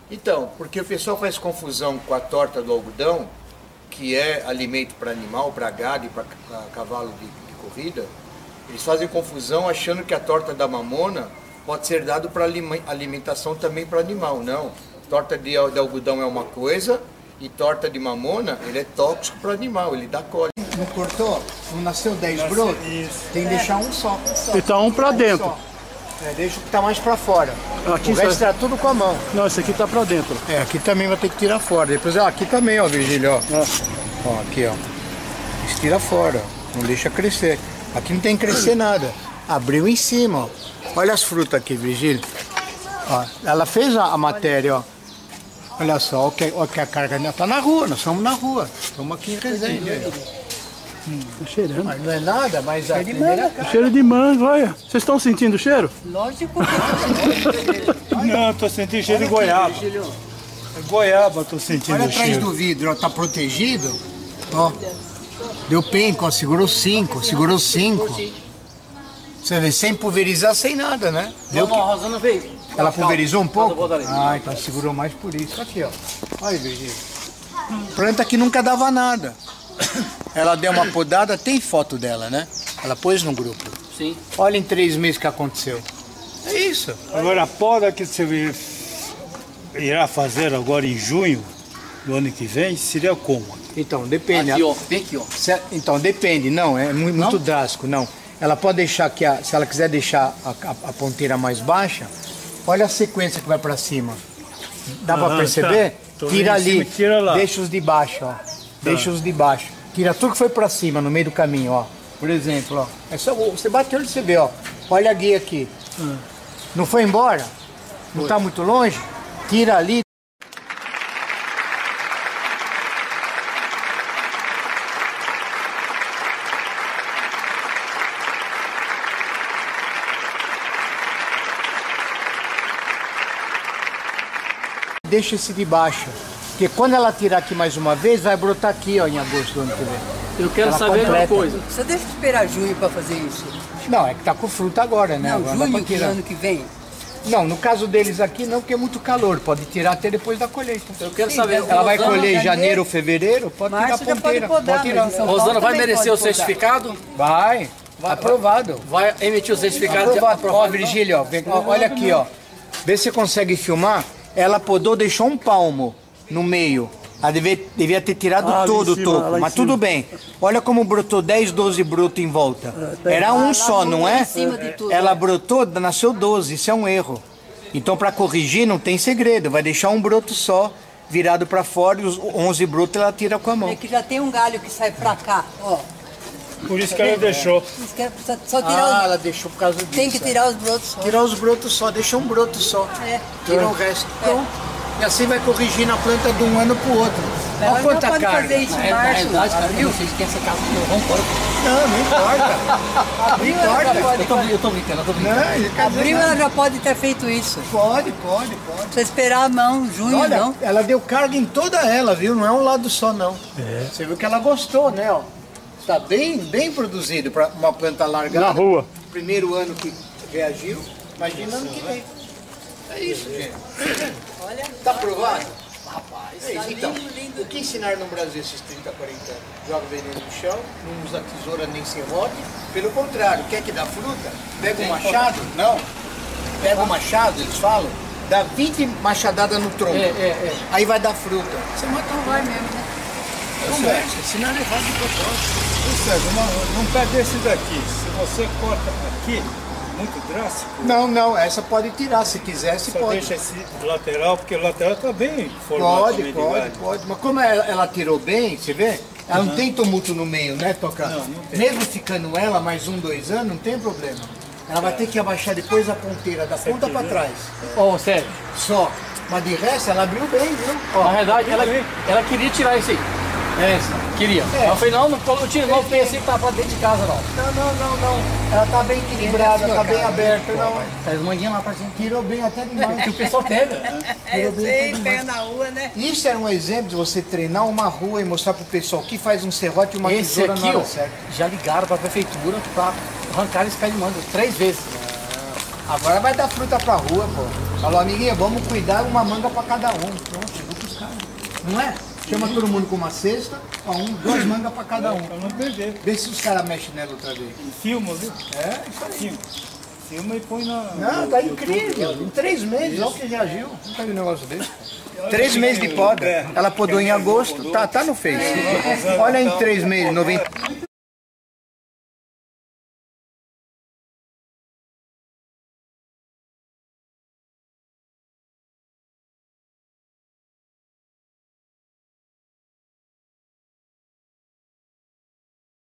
Então, porque o pessoal faz confusão com a torta do algodão, que é alimento para animal, para gado e para cavalo de corrida. Eles fazem confusão achando que a torta da mamona pode ser dado para alimentação também para animal. Não, torta de algodão é uma coisa e torta de mamona, ele é tóxico para animal, ele dá cólica. Não cortou? Não nasceu 10 brotos? Tem que deixar um só. Então um para dentro. Deixa o que tá mais para fora. Aqui o resto tá tudo com a mão. Não, esse aqui tá para dentro. Aqui também vai ter que tirar fora. Depois, aqui também, ó, Virgílio, ó. Ó, aqui, ó. Isso tira fora, ó. Não deixa crescer. Aqui não tem que crescer nada. Abriu em cima, ó. Olha as frutas aqui, Virgílio. Ó, ela fez a matéria, ó. Olha só, ó, que a carga tá na rua, nós estamos na rua. Estamos aqui em Resende. Tá cheirando. Mas não é nada, mas a primeira... Cheiro de manga, olha. Vocês estão sentindo o cheiro? Lógico. Não, tô sentindo cheiro de goiaba. Goiaba, tô sentindo Olha o cheiro. atrás do vidro, ó, tá protegido. Ó, deu penco, ó, segurou 5, segurou 5. Você vê, sem pulverizar, sem nada, né? Deu Não, a Rosana veio. Ela pulverizou um pouco? Ah, então segurou mais por isso. Aqui, ó. Olha aí, Virgílio. Planta que nunca dava nada. Ela deu uma podada, tem foto dela, né? Ela pôs no grupo. Sim. Olha em 3 meses o que aconteceu. É isso. Agora a poda que você irá fazer agora em junho do ano que vem, seria como? Então, depende. Aqui, ó. Bem aqui, ó. Então, depende. Não, é muito drástico, não. Ela pode deixar que, se ela quiser deixar a ponteira mais baixa, olha a sequência que vai para cima. Dá para perceber? Tá. Tira ali, tira lá. deixa os de baixo, ó. Deixa os de baixo. Tira tudo que foi para cima, no meio do caminho, ó. Por exemplo, ó. É só você bater e você vê, ó. Olha a guia aqui. Não foi embora? Não está muito longe? Tira ali. Deixa esse de baixo, porque quando ela tirar aqui mais uma vez, vai brotar aqui, ó, em agosto do ano que vem. Eu quero Ela saber completa. uma coisa. Você deixa de esperar junho para fazer isso? Não, é que tá com fruta agora, né? Não, Agora dá pra junho do tirar. ano que vem. Não, no caso deles aqui não, porque é muito calor, pode tirar até depois da colheita. Eu quero Sim, saber. Ela vai Rosana, colher em janeiro, janeiro ou fevereiro, pode tirar a Março já ponteira. pode podar, tirar. mas em São Paulo Rosana vai também merecer o pode podar. certificado? Vai, aprovado. Vai emitir o certificado de Aprovado. Ó, aprovado. Virgílio, ó, olha aqui, ó. Vê se você consegue filmar. Ela podou, deixou um palmo no meio. Ela devia ter tirado todo o topo, mas tudo bem. Olha como brotou 10, 12 brotos em volta. Era um só, não é? em cima de tudo, Ela brotou, nasceu 12, isso é um erro. Então, para corrigir, não tem segredo. Vai deixar um broto só, virado para fora, e os 11 brotos ela tira com a mão. É que já tem um galho que sai pra cá, ó. Por isso que ela deixou. Isso que é só tirar Ela deixou por causa disso. Tem que tirar os brotos só. Tirar os brotos só, deixa um broto só. Tira o resto. Pronto. E assim vai corrigindo a planta de um ano para o outro. Ela Olha já quanta pode carga. fazer isso em Na março, realidade, cara, abril. vocês querem essa casa que eu vou embora. Não importa. Abril ela já pode. Eu tô brincando, Não, Abril ela já pode ter feito isso. Pode. Você esperar a mão, junho Olha, não. ela deu carga em toda ela, viu? Não é um lado só, não. Você viu que ela gostou, né? Ó. Está bem produzido para uma planta largada. Na rua. Primeiro ano que reagiu, imagina ano que vem. É isso, gente. Olha. Tá aprovado? Rapaz, é isso. Tá Então, lindo, lindo. o que ensinaram no Brasil esses 30, 40 anos? Joga veneno no chão, não usa tesoura nem serrote. Pelo contrário, quer que dá fruta? Pega um machado, não. Pega um machado, eles falam, dá 20 machadadas no tronco. Aí vai dar fruta. Você mata um vai mesmo, né? Conversa, ensinaram errado de propósito. Sérgio, não pega esse daqui. Se você corta aqui, muito drástico. Não, essa pode tirar, se quiser, se Só pode. deixa esse lateral, porque o lateral tá bem formado. Pode. Mas como ela tirou bem, você vê? Ela não tem tumulto no meio, né, Toca? Não tem. Mesmo ficando ela mais 1, 2 anos, não tem problema. Ela vai ter que abaixar depois a ponteira da ponta para trás. Ô, sério. Só. Mas de resto, ela abriu bem, viu? Na verdade, ela queria tirar isso aí. Queria. Eu falei, não tira, não pensei que tava pra dentro de casa, não. Não. Ela tá bem equilibrada, tá bem aberta, não. Tá as manguinhas lá pra cima. Tirou bem até demais. Que o pessoal pega. Eu sei, pega na rua, né? Isso era um exemplo de você treinar uma rua e mostrar pro pessoal que faz um serrote e uma Esse tesoura aqui, na hora ó, certa. já ligaram pra prefeitura pra arrancar esse pé de manga 3 vezes. Agora vai dar fruta pra rua, pô. Falou, amiguinha, vamos cuidar uma manga pra cada um. Pronto, chegou pros caras. Não é? Chama todo mundo com uma cesta, duas mangas pra cada um. Pra não perder. Vê se os caras mexem nela outra vez. Filma, viu? É, isso aí. Filma e põe na... Não, tá incrível. Em 3 meses, olha o que reagiu. Nunca vi um negócio desse. 3 meses de poda. Ela podou em agosto, tá no Face. Olha em 3 meses, 90.